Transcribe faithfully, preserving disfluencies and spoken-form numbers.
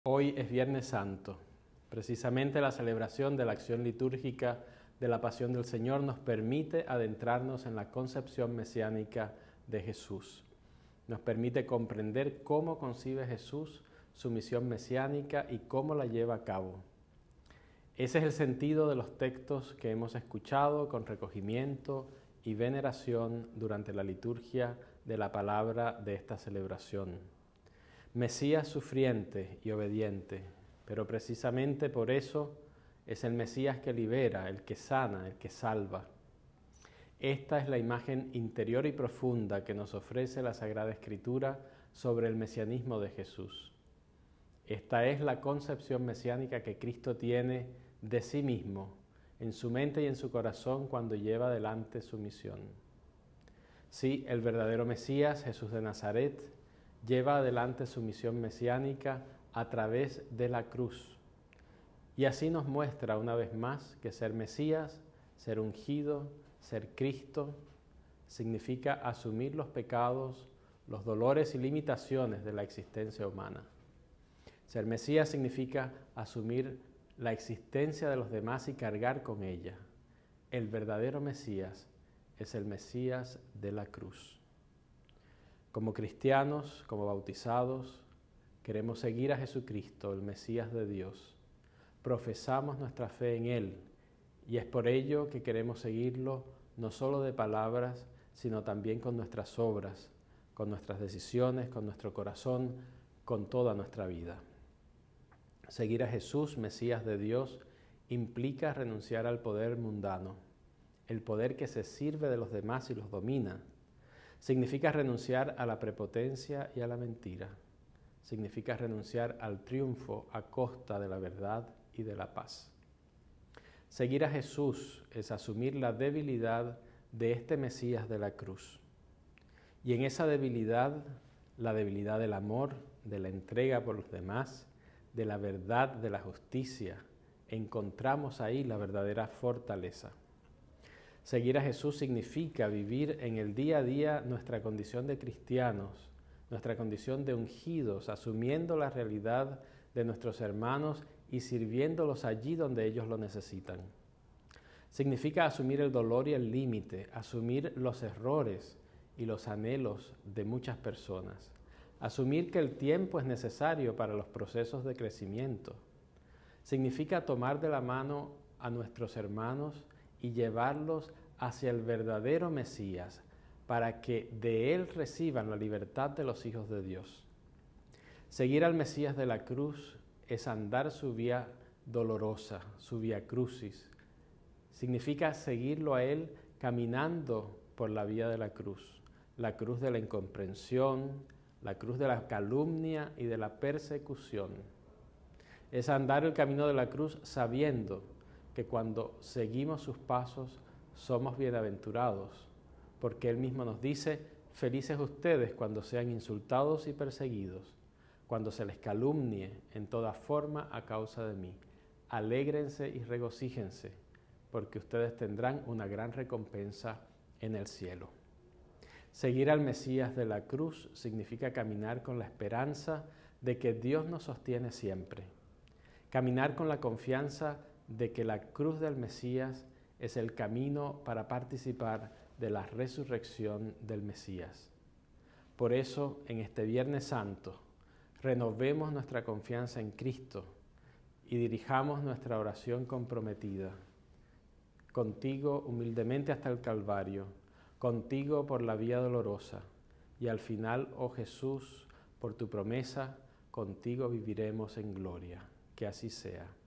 Hoy es Viernes Santo. Precisamente la celebración de la acción litúrgica de la Pasión del Señor nos permite adentrarnos en la concepción mesiánica de Jesús. Nos permite comprender cómo concibe Jesús su misión mesiánica y cómo la lleva a cabo. Ese es el sentido de los textos que hemos escuchado con recogimiento y veneración durante la liturgia de la palabra de esta celebración. Mesías sufriente y obediente, pero precisamente por eso es el Mesías que libera, el que sana, el que salva. Esta es la imagen interior y profunda que nos ofrece la Sagrada Escritura sobre el mesianismo de Jesús. Esta es la concepción mesiánica que Cristo tiene de sí mismo, en su mente y en su corazón cuando lleva adelante su misión. Sí, el verdadero Mesías, Jesús de Nazaret, lleva adelante su misión mesiánica a través de la cruz. Y así nos muestra una vez más que ser Mesías, ser ungido, ser Cristo, significa asumir los pecados, los dolores y limitaciones de la existencia humana. Ser Mesías significa asumir la existencia de los demás y cargar con ella. El verdadero Mesías es el Mesías de la cruz. Como cristianos, como bautizados, queremos seguir a Jesucristo, el Mesías de Dios. Profesamos nuestra fe en Él y es por ello que queremos seguirlo no solo de palabras, sino también con nuestras obras, con nuestras decisiones, con nuestro corazón, con toda nuestra vida. Seguir a Jesús, Mesías de Dios, implica renunciar al poder mundano, el poder que se sirve de los demás y los domina. Significa renunciar a la prepotencia y a la mentira. Significa renunciar al triunfo a costa de la verdad y de la paz. Seguir a Jesús es asumir la debilidad de este Mesías de la cruz. Y en esa debilidad, la debilidad del amor, de la entrega por los demás, de la verdad, de la justicia, encontramos ahí la verdadera fortaleza. Seguir a Jesús significa vivir en el día a día nuestra condición de cristianos, nuestra condición de ungidos, asumiendo la realidad de nuestros hermanos y sirviéndolos allí donde ellos lo necesitan. Significa asumir el dolor y el límite, asumir los errores y los anhelos de muchas personas, asumir que el tiempo es necesario para los procesos de crecimiento. Significa tomar de la mano a nuestros hermanos y llevarlos hacia el verdadero Mesías, para que de Él reciban la libertad de los hijos de Dios. Seguir al Mesías de la cruz es andar su vía dolorosa, su vía crucis. Significa seguirlo a Él caminando por la vía de la cruz, la cruz de la incomprensión, la cruz de la calumnia y de la persecución. Es andar el camino de la cruz sabiendo que cuando seguimos sus pasos somos bienaventurados, porque Él mismo nos dice, felices ustedes cuando sean insultados y perseguidos, cuando se les calumnie en toda forma a causa de mí. Alégrense y regocíjense, porque ustedes tendrán una gran recompensa en el cielo. Seguir al Mesías de la cruz significa caminar con la esperanza de que Dios nos sostiene siempre. Caminar con la confianza de que la cruz del Mesías es el camino para participar de la resurrección del Mesías. Por eso, en este Viernes Santo, renovemos nuestra confianza en Cristo y dirijamos nuestra oración comprometida. Contigo humildemente hasta el Calvario, contigo por la vía dolorosa, y al final, oh Jesús, por tu promesa, contigo viviremos en gloria. Que así sea.